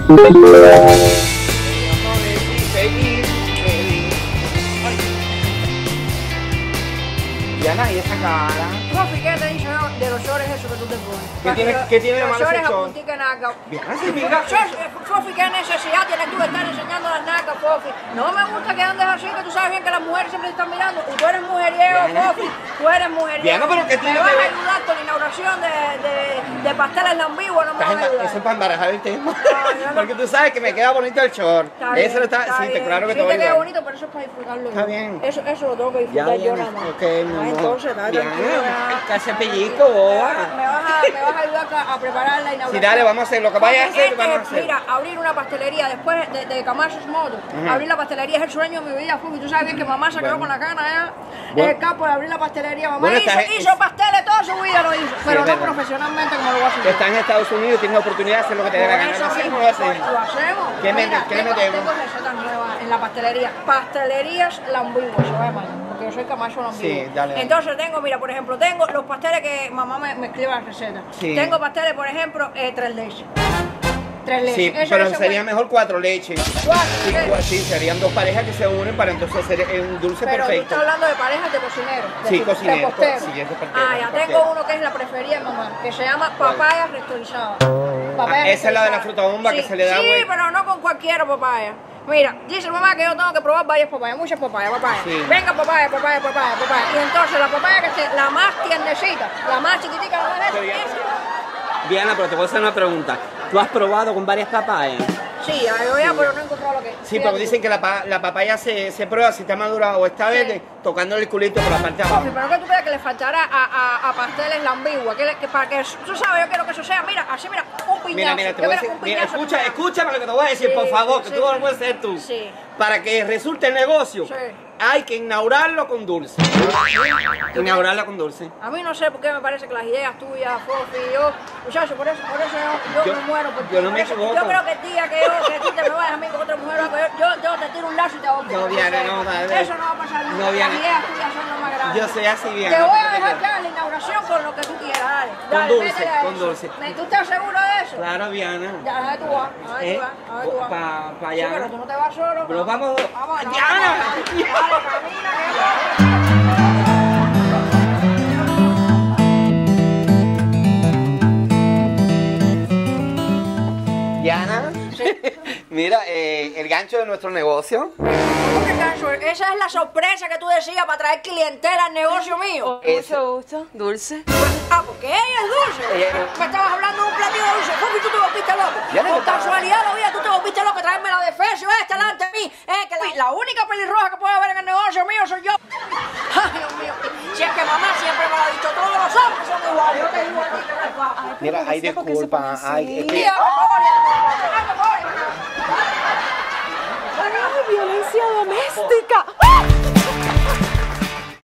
Diana, ¿y esa cara? Profe, ¿qué te he dicho yo de los shorts esos que tú te pones? ¿Qué tiene de malo ese Los shorts a short? puntica naca. Diana, sí, mira. Profe, ¿qué necesidad tienes tú de estar enseñando las nacas, profe? No me gusta que andes así, que tú sabes bien que las mujeres siempre te están mirando. Y tú eres mujeriego, profe. Tú eres mujeriego. Diana, pero ¿qué tiene ¿Me vas que a ver? ayudar con la inauguración de pasteles lambivos? No me vas a ayudar. Eso es para embarajar el tema. No. Porque tú sabes que me queda bonito el short. Eso está, sí, bien. claro que sí te voy a te queda ayudar. bonito, pero eso es para disfrutarlo. Está bien. Eso lo tengo que disfrutar yo nada más. Ok, mi amor. Entonces, está tranquilo. Casi pellizco, boba. Me vas a ayudar a preparar la inauguración. Sí, dale, vamos a hacer lo que vayas a hacer, vamos a hacer. Mira, abrir una pastelería después de Camacho's Motos. Abrir la pastelería es el sueño de mi vida, Fufi. Tú sabes bien que mamá se quedó con la gana ya. Bueno. El campo de abrir la pastelería. Mamá Bueno, hizo pasteles toda su vida, lo hizo. Pero es no verdad. profesionalmente como lo va a hacer. Estás en Estados Unidos, tienes la oportunidad de hacer lo que te dé la gana. Eso ¿Lo hacemos mismo, o lo hacemos? lo hacemos. ¿Qué le Tengo metemos? recetas nuevas en la pastelería. Pastelerías Lambivos, se va a llamar, porque yo soy Camacho Lambivo. Sí, dale. Entonces tengo, mira, por ejemplo, tengo los pasteles que mamá me escribe las recetas. Sí. Tengo pasteles, por ejemplo, 3 leches. 3 leches. Sí, Eso pero se sería puede- mejor 4 leches. Cuatro, Sí, serían 2 parejas que se unen para entonces hacer un dulce Pero tú perfecto. estás hablando de parejas de cocineros. Sí, cocineros, De posteros. sí, es de partero, Ah, ya de tengo partero. uno que es la preferida de mamá, que se llama papaya restolizada. Esa es la de la fruta bomba que se le da Sí, vuelta. pero no con cualquiera papaya. Mira, dice mamá que yo tengo que probar varias papayas, muchas papayas. Sí. Venga, papaya. Y entonces la papaya que esté la más tiernecita, la más chiquitica, la más Pero ya- esa. Diana, pero te voy a hacer una pregunta. ¿Tú has probado con varias papayas? Sí, yo ya, pero no he encontrado lo que es. Sí, pero dicen que la papaya se prueba si está madura o está verde, tocando el culito por la parte de abajo. Profe, pero ¿qué tú crees que le faltará a pasteles Lambigua? Que para que, tú sabes, yo quiero que eso sea, mira, así, mira, un piñazo. Mira, te Yo voy a quiero decir, un mira, piñazo. escúchame lo que te voy a decir, Sí, por favor, que sí, tú no sí. lo puedes ser tú. Sí. Para que resulte el negocio, Sí. hay que inaugurarlo con dulce. Inaugurarlo con dulce. A mí no sé por qué me parece que las ideas tuyas, Fofi, yo, muchachos, por eso yo me muero. yo no me por eso. equivoco. Yo creo que el día que a ti te me vayas a mí con otra mujer, yo te tiro un lazo y te ahogo. No, Diana, no, dale. Eso no va a pasar nunca. No, Diana. Las ideas tuyas son lo más grandes. Yo soy así, bien. Te voy a dejar ya la inauguración con lo que tú quieras, dale. Dale, dulce, métele a con eso. dulce. ¿Tú estás seguro de eso? Claro, Diana. Ya, a ver tú vas, a ver tú vas, a ver tú vas. Pa' Sí, allá. pero tú no te vas solo. Pero vamos. Vamos, no, Diana. dale, camina, que Diana, mira, el gancho de nuestro negocio. ¿Cómo que gancho? Esa es la sorpresa que tú decías para traer clientela al negocio mío. Mucho gusto, dulce. Ah, porque ella es dulce. Ella- Me estabas hablando de un platillo dulce. Papi, tú te volviste loco. Ya no Por te estaba- casualidad la vida, tú te volviste loco. Traerme la de Fecio esta delante de mí. Que la única pelirroja que puede haber en el negocio mío soy yo. Ay, Dios mío. Si es que mamá siempre me lo ha dicho, todos los hombres son iguales. Yo te digo a ti que me pasa. Mira, ay, disculpa. Ay, es que- Tía, por favor, ya, por favor. ¡Ay, violencia doméstica!